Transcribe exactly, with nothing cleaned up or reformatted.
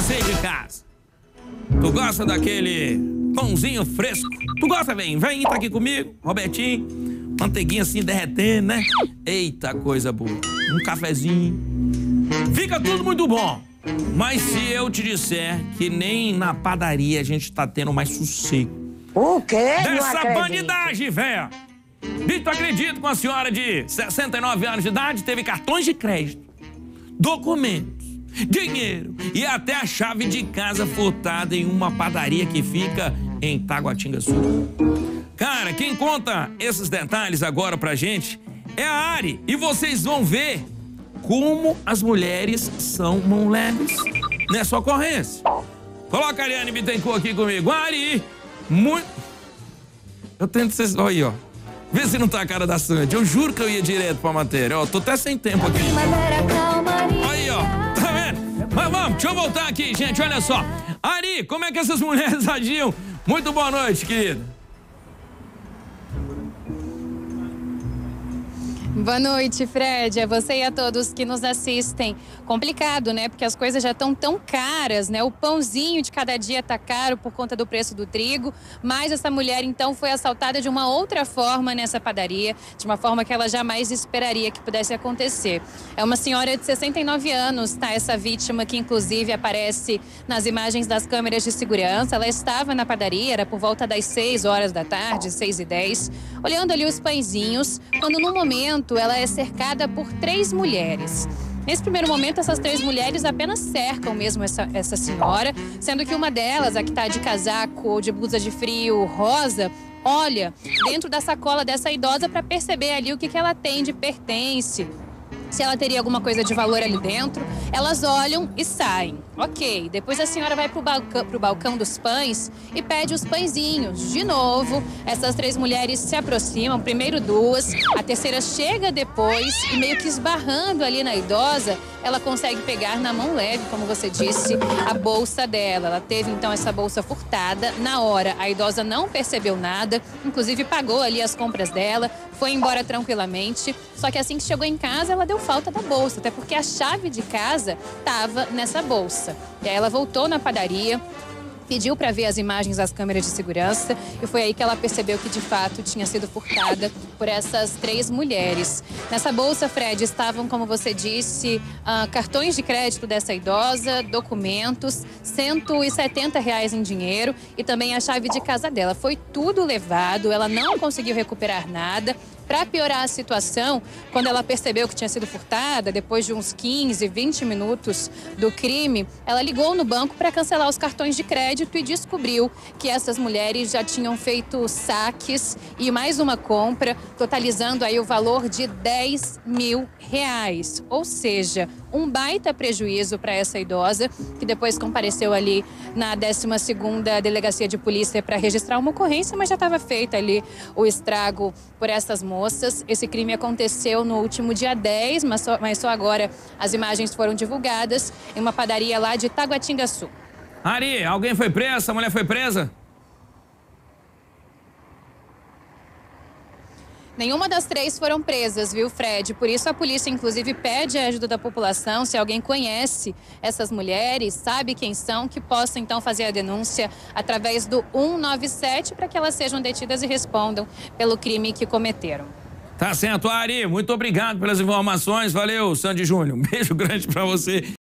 você de casa. Tu gosta daquele pãozinho fresco? Tu gosta, vem? Vem, tá aqui comigo, Robertinho. Manteiguinha assim derretendo, né? Eita, coisa boa. Um cafezinho. Fica tudo muito bom. Mas se eu te disser que nem na padaria a gente tá tendo mais sossego. O quê? Dessa bandidagem, véia. Bicho, acredito com a senhora de sessenta e nove anos de idade teve cartões de crédito, documentos, dinheiro e até a chave de casa furtada em uma padaria que fica em Taguatinga Sul. Cara, quem conta esses detalhes agora pra gente é a Ari. E vocês vão ver como as mulheres são mão leves nessa ocorrência. Coloca a Ariane Bittencourt aqui comigo. Ari, muito... Eu tento ser... Olha aí, ó. Vê se não tá a cara da Sandy. Eu juro que eu ia direto pra matéria. Ó, tô até sem tempo aqui. Aí, ó. Tá vendo? Mas vamos, deixa eu voltar aqui, gente. Olha só. Ari, como é que essas mulheres agiam? Muito boa noite, querida. Boa noite, Fred. A você e a todos que nos assistem. Complicado, né? Porque as coisas já estão tão caras, né? O pãozinho de cada dia tá caro por conta do preço do trigo. Mas essa mulher, então, foi assaltada de uma outra forma nessa padaria, de uma forma que ela jamais esperaria que pudesse acontecer. É uma senhora de sessenta e nove anos, tá? Essa vítima que, inclusive, aparece nas imagens das câmeras de segurança. Ela estava na padaria, era por volta das seis horas da tarde, seis e dez, olhando ali os pãezinhos, quando no momento ela é cercada por três mulheres. Nesse primeiro momento, essas três mulheres apenas cercam mesmo essa, essa senhora, sendo que uma delas, a que está de casaco ou de blusa de frio rosa, olha dentro da sacola dessa idosa para perceber ali o que, que ela tem de pertence, se ela teria alguma coisa de valor ali dentro. Elas olham e saem. Ok, depois a senhora vai pro balcão, pro balcão dos pães e pede os pãezinhos. De novo, essas três mulheres se aproximam, primeiro duas, a terceira chega depois e meio que esbarrando ali na idosa, ela consegue pegar na mão leve, como você disse, a bolsa dela. Ela teve então essa bolsa furtada. Na hora, a idosa não percebeu nada, inclusive pagou ali as compras dela, foi embora tranquilamente. Só que assim que chegou em casa, ela deu falta da bolsa, até porque a chave de casa estava nessa bolsa. E aí ela voltou na padaria, pediu para ver as imagens das câmeras de segurança e foi aí que ela percebeu que de fato tinha sido furtada por essas três mulheres. Nessa bolsa, Fred, estavam, como você disse, uh, cartões de crédito dessa idosa, documentos, cento e setenta reais em dinheiro e também a chave de casa dela. Foi tudo levado, ela não conseguiu recuperar nada. Para piorar a situação, quando ela percebeu que tinha sido furtada, depois de uns quinze, vinte minutos do crime, ela ligou no banco para cancelar os cartões de crédito e descobriu que essas mulheres já tinham feito saques e mais uma compra, totalizando aí o valor de dez mil reais. Ou seja, um baita prejuízo para essa idosa, que depois compareceu ali na décima segunda Delegacia de Polícia para registrar uma ocorrência, mas já estava feito ali o estrago por essas moças. Esse crime aconteceu no último dia dez, mas só, mas só agora as imagens foram divulgadas em uma padaria lá de Taguatinga Sul. Ari, alguém foi preso? Essa mulher foi presa? Nenhuma das três foram presas, viu, Fred? Por isso a polícia, inclusive, pede a ajuda da população. Se alguém conhece essas mulheres, sabe quem são, que possa, então, fazer a denúncia através do um nove sete para que elas sejam detidas e respondam pelo crime que cometeram. Tá certo, Ari. Muito obrigado pelas informações. Valeu, Sandy Júnior. Um beijo grande pra você.